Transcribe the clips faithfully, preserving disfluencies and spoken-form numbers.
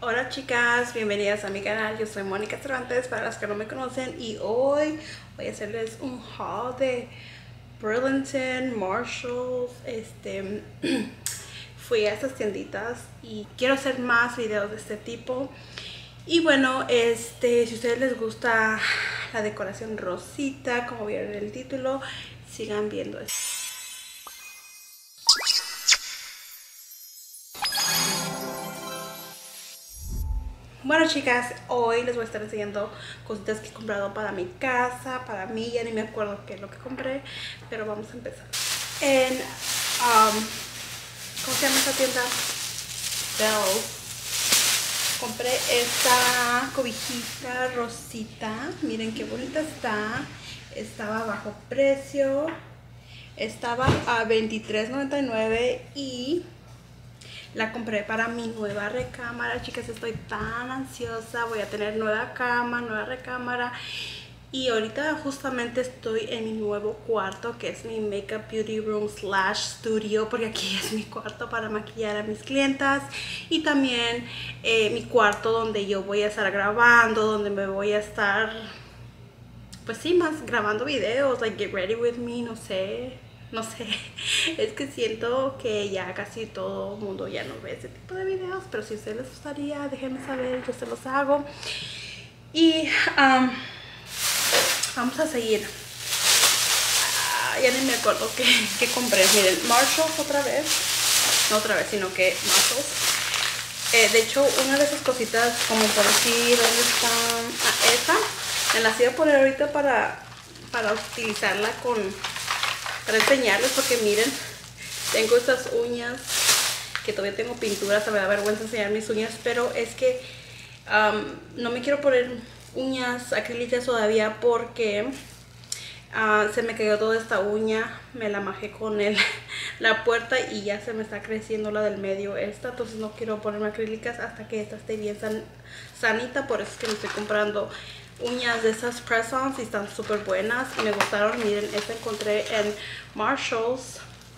Hola chicas, bienvenidas a mi canal. Yo soy Mónica Cervantes, para las que no me conocen, y hoy voy a hacerles un haul de Burlington, Marshalls. Este fui a estas tienditas y quiero hacer más videos de este tipo. Y bueno, este si a ustedes les gusta la decoración rosita, como vieron en el título, sigan viendo esto. Bueno chicas, hoy les voy a estar enseñando cositas que he comprado para mi casa, para mí. Ya ni me acuerdo qué es lo que compré, pero vamos a empezar. En, um, ¿cómo se llama esta tienda? Bells. Compré esta cobijita rosita. Miren qué bonita está. Estaba a bajo precio. Estaba a veintitrés noventa y nueve y la compré para mi nueva recámara. Chicas, estoy tan ansiosa. Voy a tener nueva cama, nueva recámara. Y ahorita justamente estoy en mi nuevo cuarto, que es mi Makeup Beauty Room slash studio, porque aquí es mi cuarto para maquillar a mis clientas. Y también eh, mi cuarto donde yo voy a estar grabando, donde me voy a estar, pues sí, más grabando videos, like Get Ready With Me, no sé. No sé, es que siento que ya casi todo el mundo ya no ve ese tipo de videos, pero si a ustedes les gustaría, déjenme saber, yo se los hago. Y um, vamos a seguir. Ah, ya ni me acuerdo qué, qué compré. Miren, Marshalls otra vez, no otra vez, sino que Marshalls. Eh, de hecho, una de esas cositas, como por decir, ¿dónde están? Ah, esa, me las iba a poner ahorita para, para utilizarla con... para enseñarles, porque miren, tengo estas uñas que todavía tengo pintura, se me da vergüenza enseñar mis uñas, pero es que um, no me quiero poner uñas acrílicas todavía porque uh, se me cayó toda esta uña, me la majé con el, la puerta y ya se me está creciendo la del medio esta, entonces no quiero ponerme acrílicas hasta que esta esté bien san, sanita. Por eso es que me estoy comprando uñas de esas press-ons y están súper buenas y me gustaron. Miren, esta encontré en Marshalls.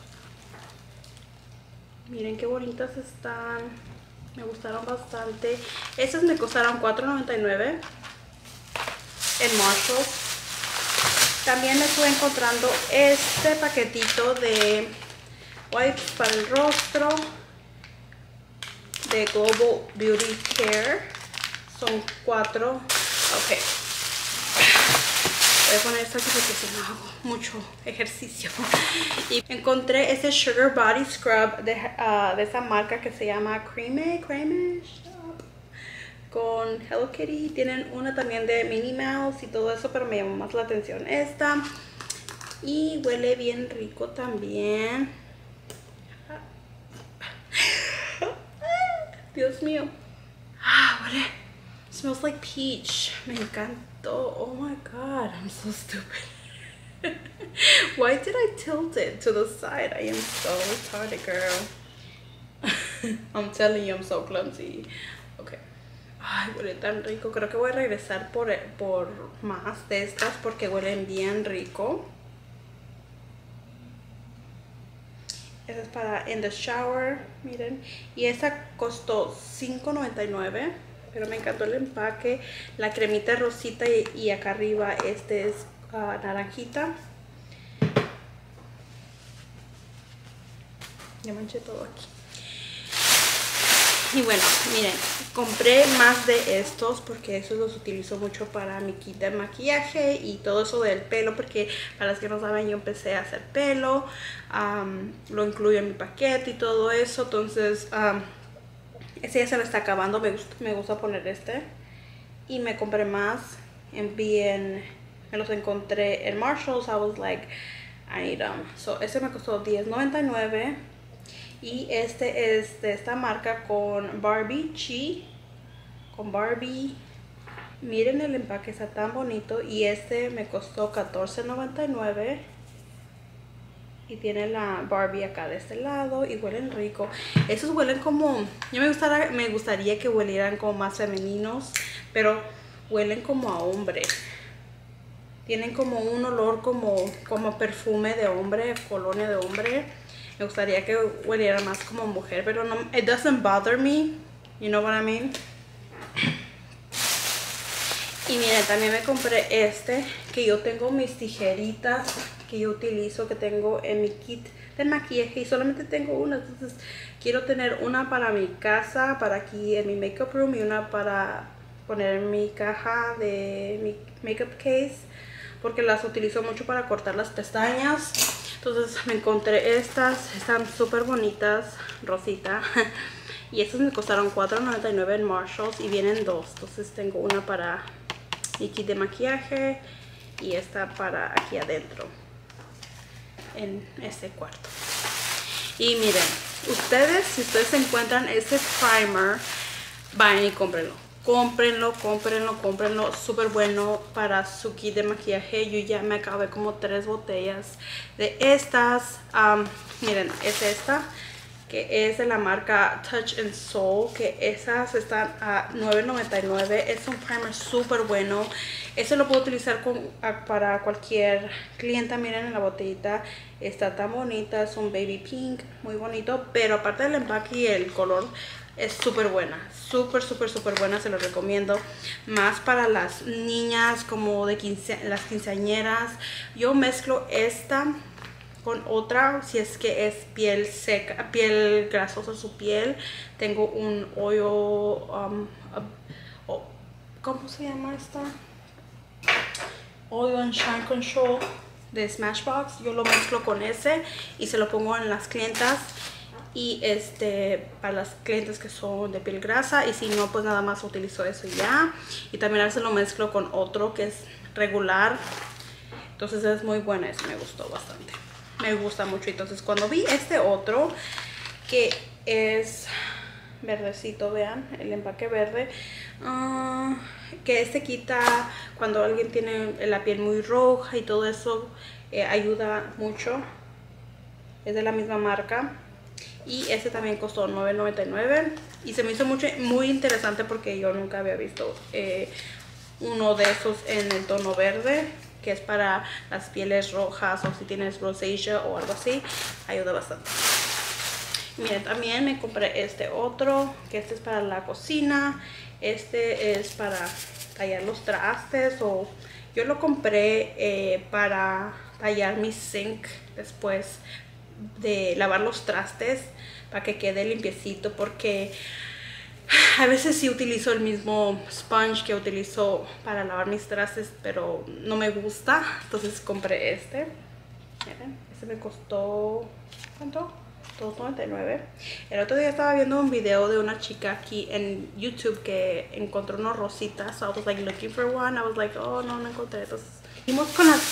Miren qué bonitas están, me gustaron bastante. Estas me costaron cuatro noventa y nueve en Marshalls. También me estuve encontrando este paquetito de wipes para el rostro de Global Beauty Care. Son cuatro. Ok, voy a poner esto aquí porque si no hago mucho ejercicio. Y encontré este Sugar Body Scrub de, uh, de esa marca que se llama Creme, Creme Shop, con Hello Kitty. Tienen una también de Minnie Mouse y todo eso, pero me llamó más la atención esta. Y huele bien rico también. Dios mío. Ah, huele. Smells like peach. Me encantó. Oh my god, I'm so stupid. Why did I tilt it to the side? I am so retarded, girl. I'm telling you, I'm so clumsy. Okay. Ay, huele tan rico. Creo que voy a regresar por, por más de estas porque huelen bien rico. Esa es para In the Shower, miren. Y esa costó cinco noventa y nueve. Pero me encantó el empaque, la cremita rosita y, y acá arriba este es uh, naranjita. Ya manché todo aquí. Y bueno, miren, compré más de estos porque esos los utilizo mucho para mi kit de maquillaje y todo eso del pelo, porque para las que no saben, yo empecé a hacer pelo, um, lo incluyo en mi paquete y todo eso. Entonces um, este ya se me está acabando, me gusta, me gusta poner este. Y me compré más en bien, me los encontré en Marshalls. I was like, I need them. So este me costó diez noventa y nueve. Y este es de esta marca con Barbie Chi. Con Barbie. Miren el empaque, está tan bonito. Y este me costó catorce noventa y nueve. Y tiene la Barbie acá de este lado y huelen rico. Esos huelen como... Yo me gustaría, me gustaría que huelieran como más femeninos, pero huelen como a hombre. Tienen como un olor como, como perfume de hombre, colonia de hombre. Me gustaría que hueliera más como mujer, pero no... It doesn't bother me, you know what I mean? Y miren, también me compré este, que yo tengo mis tijeritas que yo utilizo, que tengo en mi kit de maquillaje y solamente tengo una. Entonces quiero tener una para mi casa, para aquí en mi makeup room, y una para poner en mi caja de mi makeup case, porque las utilizo mucho para cortar las pestañas. Entonces me encontré estas, están súper bonitas, rosita. Y estas me costaron cuatro noventa y nueve en Marshalls y vienen dos. Entonces tengo una para mi kit de maquillaje y esta para aquí adentro, en este cuarto. Y miren, ustedes, si ustedes encuentran este primer, vayan y cómprenlo. Cómprenlo, cómprenlo, cómprenlo. Súper bueno para su kit de maquillaje. Yo ya me acabé como tres botellas de estas. Um, miren, es esta, que es de la marca Touch and Soul, que esas están a nueve noventa y nueve. Es un primer súper bueno. Ese lo puedo utilizar con, para cualquier clienta. Miren en la botellita, está tan bonita, es un baby pink, muy bonito. Pero aparte del empaque y el color, es súper buena, súper, súper, súper buena, se lo recomiendo. Más para las niñas, como de quince, las quinceañeras. Yo mezclo esta con otra, si es que es piel seca, piel grasosa su piel. Tengo un hoyo, um, uh, oh, ¿cómo se llama esta? Oil and Shine Control de Smashbox. Yo lo mezclo con ese y se lo pongo en las clientas. Y este, para las clientes que son de piel grasa, y si no, pues nada más utilizo eso y ya. Y también a veces lo mezclo con otro que es regular. Entonces es muy buena, eso me gustó bastante. Me gusta mucho. Entonces cuando vi este otro, que es verdecito, vean el empaque verde, uh, que este quita cuando alguien tiene la piel muy roja y todo eso, eh, ayuda mucho. Es de la misma marca. Y este también costó nueve noventa y nueve. Y se me hizo mucho, muy interesante porque yo nunca había visto eh, uno de esos en el tono verde, que es para las pieles rojas o si tienes rosacea o algo así. Ayuda bastante. Miren, también me compré este otro, que este es para la cocina. Este es para tallar los trastes, o yo lo compré eh, para tallar mi sink después de lavar los trastes, para que quede limpiecito, porque a veces sí utilizo el mismo sponge que utilizo para lavar mis trastes, pero no me gusta. Entonces compré este. Miren, este me costó, ¿cuánto? dos noventa y nueve. El otro día estaba viendo un video de una chica aquí en YouTube que encontró unos rositas. So I was like looking for one. I was like, oh no, no encontré. Entonces seguimos con las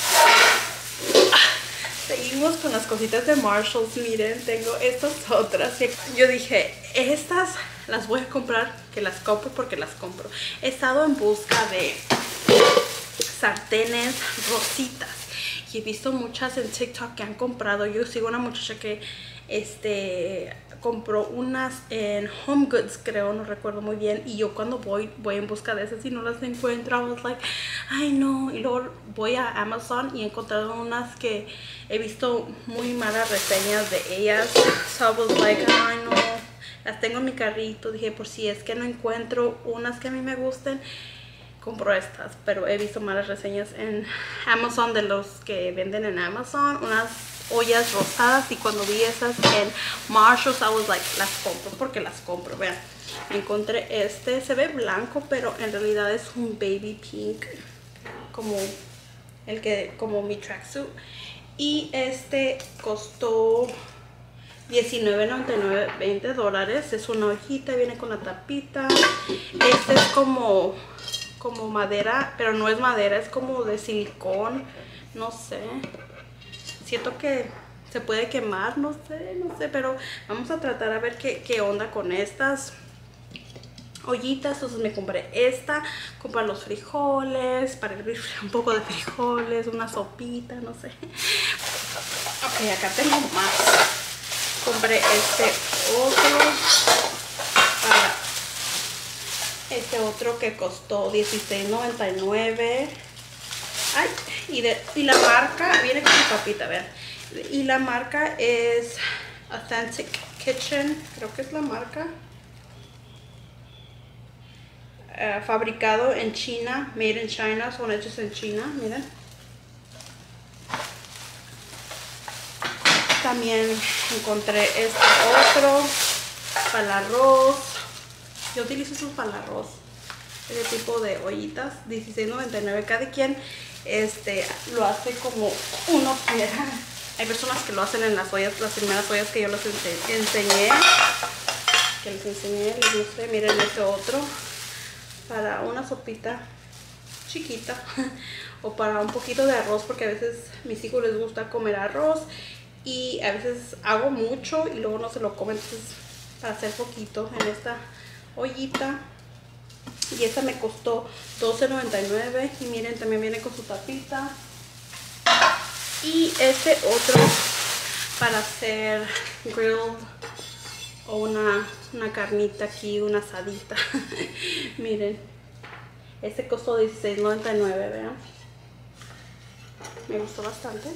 Seguimos con las cositas de Marshalls. Miren, tengo estas otras. Yo dije, estas las voy a comprar, que las compro porque las compro. He estado en busca de sartenes rositas y he visto muchas en TikTok que han comprado. Yo sigo una muchacha que este compró unas en Home Goods, creo, no recuerdo muy bien, y yo cuando voy voy en busca de esas y no las encuentro. I was like, ay no. Y luego voy a Amazon y he encontrado unas que he visto muy malas reseñas de ellas. So I was like, ay no, las tengo en mi carrito. Dije, por si es que no encuentro unas que a mí me gusten, compro estas. Pero he visto malas reseñas en Amazon de los que venden en Amazon, unas ollas rosadas, y cuando vi esas en Marshalls, I was like, las compro porque las compro. Vean, encontré este, se ve blanco, pero en realidad es un baby pink, como el que, como mi tracksuit. Y este costó diecinueve noventa y nueve, veinte dólares. Es una hojita, viene con la tapita. Este es como como madera, pero no es madera, es como de silicón, no sé. Siento que se puede quemar, no sé, no sé, pero vamos a tratar a ver qué, qué onda con estas ollitas. Entonces me compré esta, compré los frijoles, para hervir un poco de frijoles, una sopita, no sé. Ok, acá tengo más. Compré este otro, para este otro que costó dieciséis noventa y nueve. Ay, y, de, y la marca viene con su papita, vean. Y la marca es Authentic Kitchen, creo que es la marca. uh, fabricado en China, made in China, son hechos en China, miren. También encontré este otro para el arroz. Yo utilizo esos para el arroz. Este tipo de ollitas, dieciséis noventa y nueve. Cada quien este, lo hace como uno quiera. Hay personas que lo hacen en las ollas, las primeras ollas que yo les ense enseñé. Que les enseñé, les mostré. Miren este otro. Para una sopita chiquita. O para un poquito de arroz, porque a veces a mis hijos les gusta comer arroz. Y a veces hago mucho y luego no se lo comen, entonces para hacer poquito en esta ollita. Y esta me costó doce noventa y nueve. Y miren, también viene con su tapita. Y este otro para hacer grilled o una, una carnita aquí, una asadita. Miren, este costó dieciséis noventa y nueve, vean. Me gustó bastante.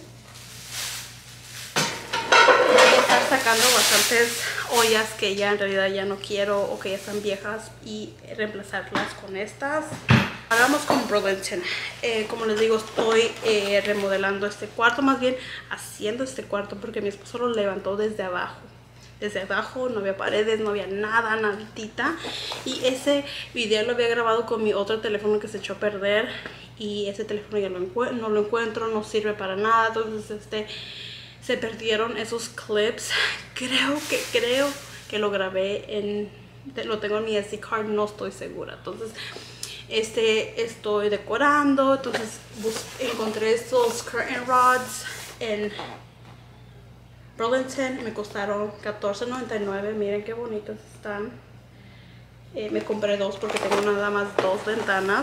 Estar sacando bastantes ollas que ya en realidad ya no quiero o que ya están viejas y reemplazarlas con estas. Hagamos con Burlington. Eh, como les digo, estoy eh, remodelando este cuarto, más bien haciendo este cuarto porque mi esposo lo levantó desde abajo. Desde abajo no había paredes, no había nada, nadita. Y ese video lo había grabado con mi otro teléfono que se echó a perder. Y ese teléfono ya lo no lo encuentro, no sirve para nada. Entonces este... se perdieron esos clips. Creo que creo que lo grabé en lo tengo en mi S D card, no estoy segura. Entonces este estoy decorando. Entonces encontré estos curtain rods en Burlington, me costaron catorce noventa y nueve. Miren qué bonitos están. Eh, me compré dos porque tengo nada más dos ventanas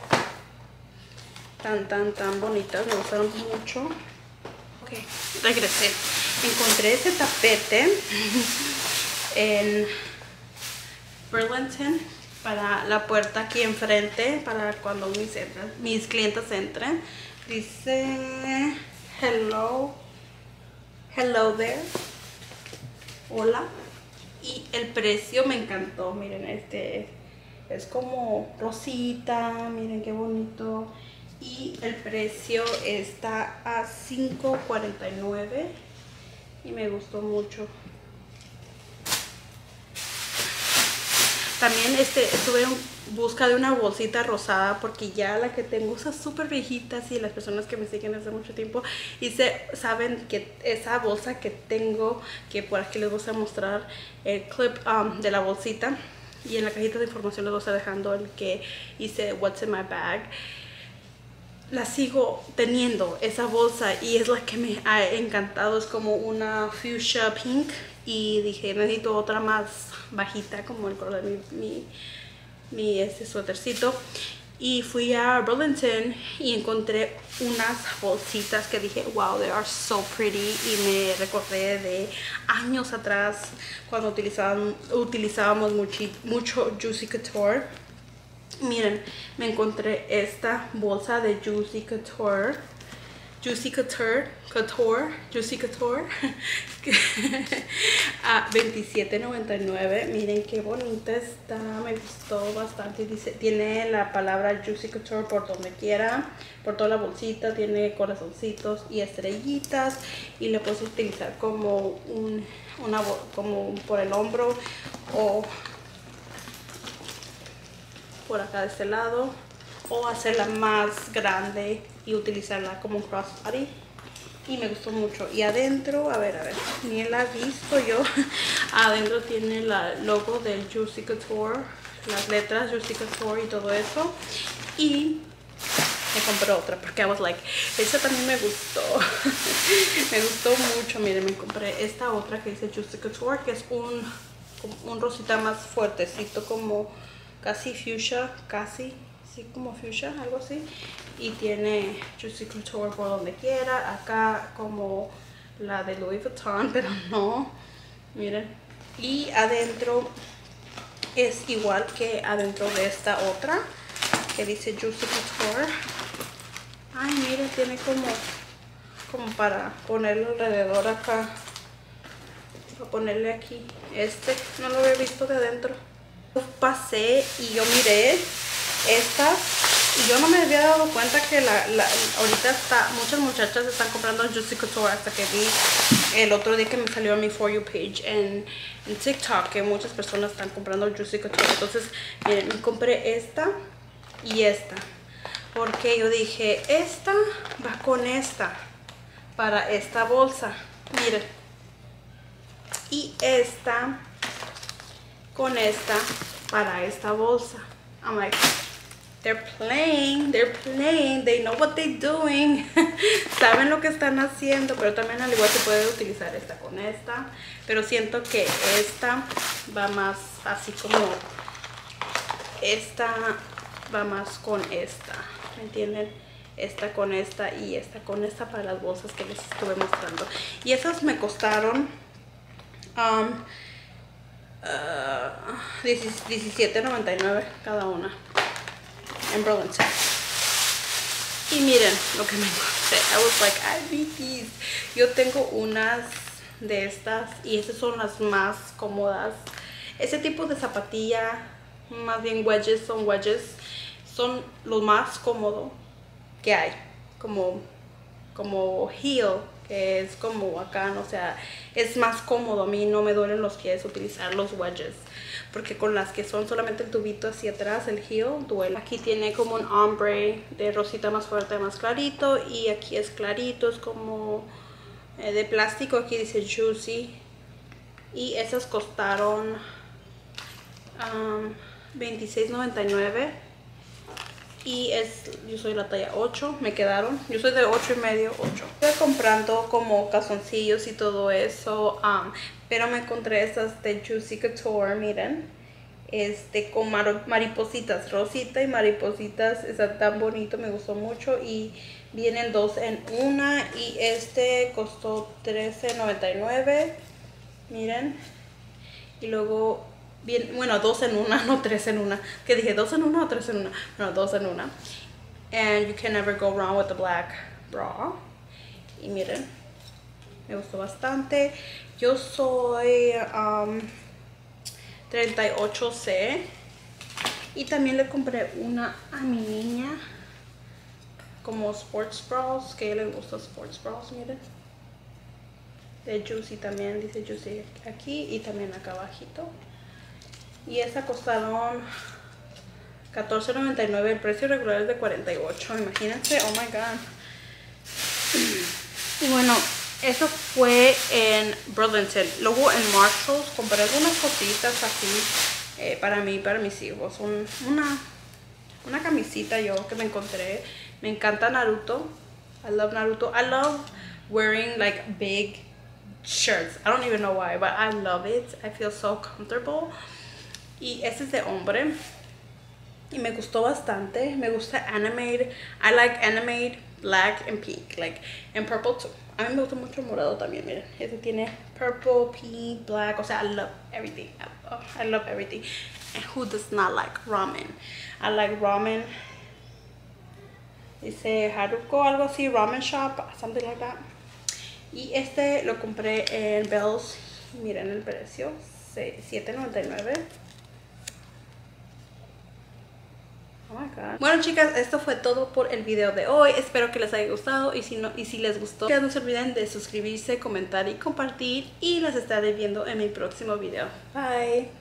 tan tan tan bonitas, me gustaron mucho. Regresé, encontré este tapete en Burlington para la puerta aquí enfrente, para cuando mis, mis clientes entren. Dice hello, hello there, hola. Y el precio me encantó. Miren, este es como rosita, miren qué bonito. Y el precio está a cinco cuarenta y nueve y me gustó mucho. También este, estuve en busca de una bolsita rosada porque ya la que tengo está súper viejita. Y las personas que me siguen hace mucho tiempo y se, saben que esa bolsa que tengo, que por aquí les voy a mostrar el clip um, de la bolsita. Y en la cajita de información les voy a estar dejando el que hice What's in my bag. La sigo teniendo esa bolsa y es la que me ha encantado. Es como una fuchsia pink y dije necesito otra más bajita como el color de mi, mi, mi este suétercito. Y fui a Burlington y encontré unas bolsitas que dije wow, they are so pretty. Y me recordé de años atrás cuando utilizaban, utilizábamos mucho, mucho Juicy Couture. Miren, me encontré esta bolsa de Juicy Couture. Juicy Couture, Couture, Juicy Couture. A veintisiete noventa y nueve. Miren qué bonita está. Me gustó bastante. Dice, tiene la palabra Juicy Couture por donde quiera. Por toda la bolsita. Tiene corazoncitos y estrellitas. Y le puedes utilizar como un, una, como por el hombro o por acá de este lado, o hacerla más grande y utilizarla como un crossbody. Y me gustó mucho. Y adentro, a ver, a ver, ni la he visto yo. Adentro tiene el logo del Juicy Couture, las letras Juicy Couture y todo eso. Y me compré otra porque I was like, esta también me gustó. Me gustó mucho. Miren, me compré esta otra que dice Juicy Couture, que es un, un rosita más fuertecito, como casi fuchsia, casi, sí, como fuchsia, algo así. Y tiene Juicy Couture por donde quiera. Acá como la de Louis Vuitton, pero no. Miren. Y adentro es igual que adentro de esta otra, que dice Juicy Couture. Ay, miren, tiene como, como para ponerlo alrededor acá. Para ponerle aquí. Este no lo había visto de adentro. Pasé y yo miré estas. Y yo no me había dado cuenta que la, la, ahorita está, muchas muchachas están comprando Juicy Couture hasta que vi el otro día que me salió en mi For You page en, en TikTok que muchas personas están comprando Juicy Couture. Entonces, miren, me compré esta y esta. Porque yo dije, esta va con esta para esta bolsa. Miren. Y esta con esta para esta bolsa. I'm like, they're playing, they're playing, they know what they're doing. Saben lo que están haciendo, pero también al igual se puede utilizar esta con esta. Pero siento que esta va más así como, esta va más con esta, ¿me entienden? Esta con esta y esta con esta para las bolsas que les estuve mostrando. Y esas me costaron um, uh, diecisiete noventa y nueve cada una en Burlington. Y miren lo que me encontré. I was like, I need these. Yo tengo unas de estas y estas son las más cómodas. Ese tipo de zapatilla, más bien wedges, son wedges, son lo más cómodo que hay. Como, como heel, que es como acá, o sea, es más cómodo. A mí no me duelen los pies utilizar los wedges, porque con las que son solamente el tubito hacia atrás, el heel, duele. Aquí tiene como un ombre de rosita más fuerte, más clarito, y aquí es clarito, es como eh, de plástico. Aquí dice Juicy, y esas costaron um, veintiséis noventa y nueve. Y es, yo soy la talla ocho, me quedaron, yo soy de ocho y medio, ocho. Estoy comprando como calzoncillos y todo eso, um, pero me encontré estas de Juicy Couture, miren, este con mar maripositas, rosita y maripositas, está tan bonito, me gustó mucho, y vienen dos en una, y este costó trece noventa y nueve, miren, y luego bien, bueno, dos en una, no tres en una. ¿Qué dije? ¿Dos en una o tres en una? No, dos en una. And you can never go wrong with the black bra. Y miren, me gustó bastante. Yo soy um, treinta y ocho C. Y también le compré una a mi niña, como sports bras, que a ella le gusta sports bras, miren. De Juicy también, dice Juicy aquí y también acá abajito. Y esa costaron catorce noventa y nueve. El precio regular es de cuarenta y ocho. Imagínense, oh my god. Y bueno, eso fue en Burlington. Luego en Marshalls compré algunas cositas así eh, para mí y para mis hijos. Un, una, una camisita yo que me encontré. Me encanta Naruto. I love Naruto. I love wearing like big shirts. I don't even know why, but I love it. I feel so comfortable. Y este es de hombre y me gustó bastante. Me gusta animated. I like animated, black and pink, like, and purple too. A mí me gusta mucho el morado también, miren. Este tiene purple, pink, black, o sea, I love everything. Oh, I love everything. And who does not like ramen? I like ramen. Dice Haruko, algo así, ramen shop, something like that. Y este lo compré en Bells. Miren el precio, siete noventa y nueve. Oh my God. Bueno, chicas, esto fue todo por el video de hoy. Espero que les haya gustado, y si no, y si les gustó, no se olviden de suscribirse, comentar y compartir, y las estaré viendo en mi próximo video. Bye.